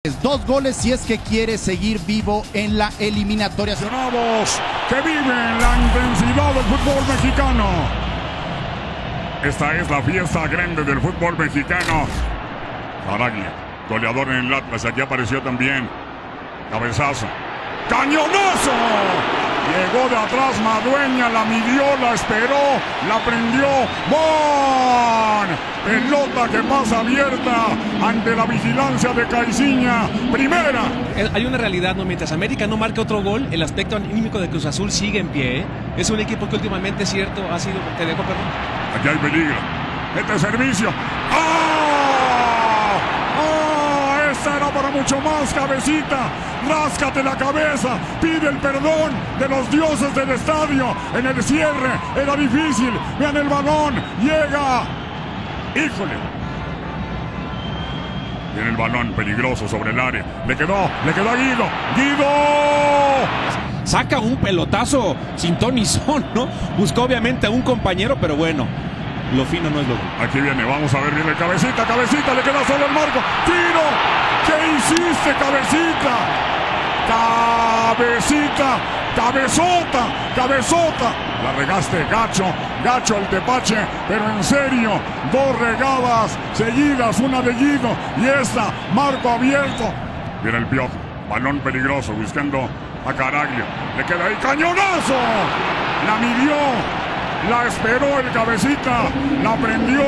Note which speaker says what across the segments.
Speaker 1: 2 goles si es que quiere seguir vivo en la eliminatoria.
Speaker 2: Aficionados que viven la intensidad del fútbol mexicano. Esta es la fiesta grande del fútbol mexicano. Caraglia, goleador en el Atlas, aquí apareció también. Cabezazo. ¡Cañonazo! Llegó de atrás Madueña, la midió, la esperó, la prendió. ¡Bon! Pelota que pasa abierta ante la vigilancia de Caixinha. Primera.
Speaker 3: Hay una realidad, ¿no? Mientras América no marca otro gol, el aspecto anímico de Cruz Azul sigue en pie, ¿eh? Es un equipo que últimamente, cierto, ha sido... Te dejo, perdón.
Speaker 2: Aquí hay peligro. Este servicio. ¡Ah! ¡Ah! Esta era para mucho más, Cabecita. Ráscate la cabeza. Pide el perdón de los dioses del estadio. En el cierre era difícil. Vean el balón. Llega. ¡Híjole! Viene el balón peligroso sobre el área. Le quedó a Guido. ¡Guido!
Speaker 4: Saca un pelotazo sin ton ni son, ¿no? Buscó obviamente a un compañero, pero bueno, lo fino no es lo que...
Speaker 2: Aquí viene, vamos a ver, viene Cabecita, Cabecita, le queda solo el marco. ¡Tiro! ¿Qué hiciste, Cabecita? ¡Cabecita! ¡Cabezota! ¡Cabezota! La regaste, gacho el tepache, pero en serio, 2 regadas seguidas, una de Guido y esta, marco abierto. Viene el Piojo, balón peligroso, buscando a Caraglia. Le queda ahí, ¡cañonazo! La midió, la esperó el Cabecita, la prendió.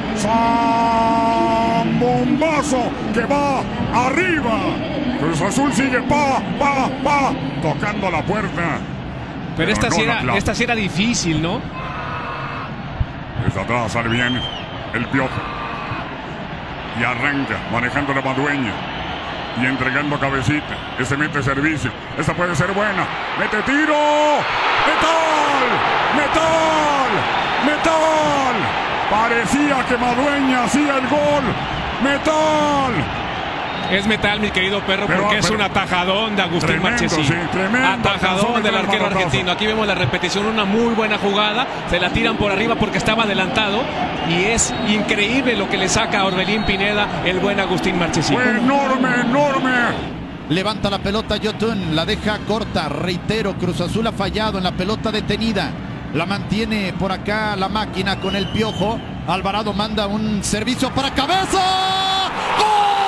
Speaker 2: ¡Zambombazo! Que va arriba. Cruz Azul sigue, tocando la puerta.
Speaker 3: Pero esta,
Speaker 2: no
Speaker 3: esta sí era difícil, ¿no?
Speaker 2: Desde atrás sale bien el Piojo. Y arranca, manejando la Madueña. Y entregando a Cabecita. Este mete servicio. Esta puede ser buena. Mete tiro. ¡Metal! ¡Metal! ¡Metal! Parecía que Madueña hacía el gol. ¡Metal!
Speaker 3: Es metal, mi querido perro, porque es un atajadón de Agustín Marchesín.
Speaker 2: Sí,
Speaker 3: atajadón del arquero argentino. Aquí vemos la repetición, una muy buena jugada. Se la tiran por arriba porque estaba adelantado. Y es increíble lo que le saca a Orbelín Pineda el buen Agustín Marchesín.
Speaker 2: Fue enorme.
Speaker 1: Levanta la pelota Yotun, la deja corta. Reitero, Cruz Azul ha fallado en la pelota detenida. La mantiene por acá la máquina con el Piojo. Alvarado manda un servicio para Cabeza. ¡Gol!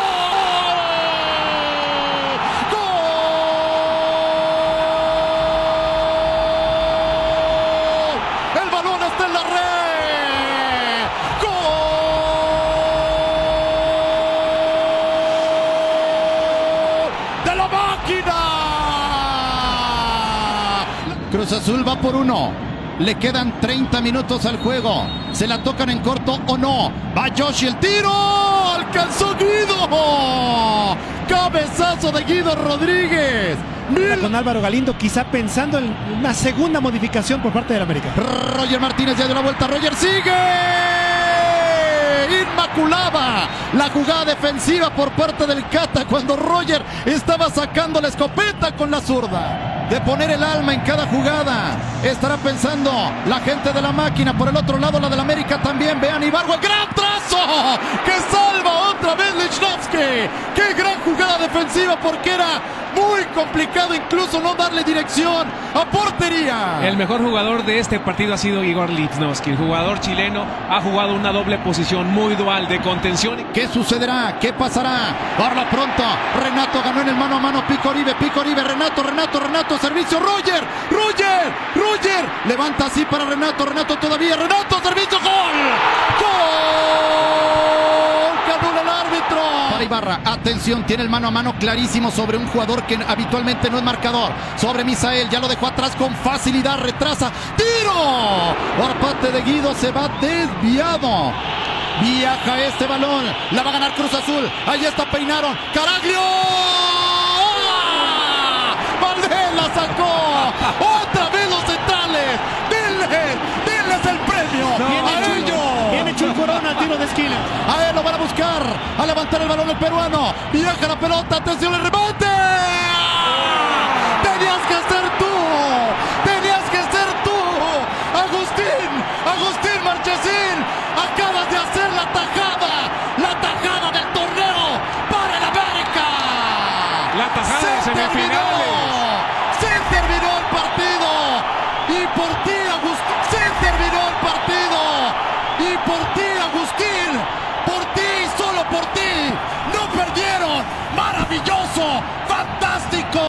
Speaker 1: Cruz Azul va por 1. Le quedan 30 minutos al juego. ¿Se la tocan en corto o no? Va Yoshi, el tiro. ¡Alcanzó Guido! ¡Cabezazo de Guido Rodríguez!
Speaker 5: Con Álvaro Galindo, quizá pensando en una segunda modificación por parte del América.
Speaker 1: Roger Martínez ya dio la vuelta. Roger sigue. Inmaculada la jugada defensiva por parte del Cata cuando Roger estaba sacando la escopeta con la zurda. De poner el alma en cada jugada. Estará pensando la gente de la máquina. Por el otro lado, la del América también. Vean Ibargüen, gran trazo que salva otra vez Lichnowsky. Qué gran jugada defensiva, porque era muy complicado incluso no darle dirección a portería.
Speaker 3: El mejor jugador de este partido ha sido Igor Lichnowsky. El jugador chileno ha jugado una doble posición muy dual de contención.
Speaker 1: ¿Qué sucederá? ¿Qué pasará? Ahora pronto, Renato ganó en el mano a mano. Pico Oribe, Renato, servicio, Roger, levanta así para Renato todavía, servicio, gol, que anula el árbitro. Para Ibarra, atención, tiene el mano a mano clarísimo sobre un jugador que habitualmente no es marcador, sobre Misael, ya lo dejó atrás con facilidad, retrasa, tiro, por parte de Guido, se va desviado. Viaja este balón, la va a ganar Cruz Azul, ahí está, peinaron, Caraglio. La sacó, otra vez los centrales, denles el premio,
Speaker 5: Viene Chuy Corona, tiro de esquina.
Speaker 1: A él lo van a buscar, a levantar el balón el peruano, viaja la pelota, atención el remate. Tenías que ser tú, Agustín Marchesín, acabas de hacer la tajada del torneo para el América.
Speaker 3: tajada de semifinal.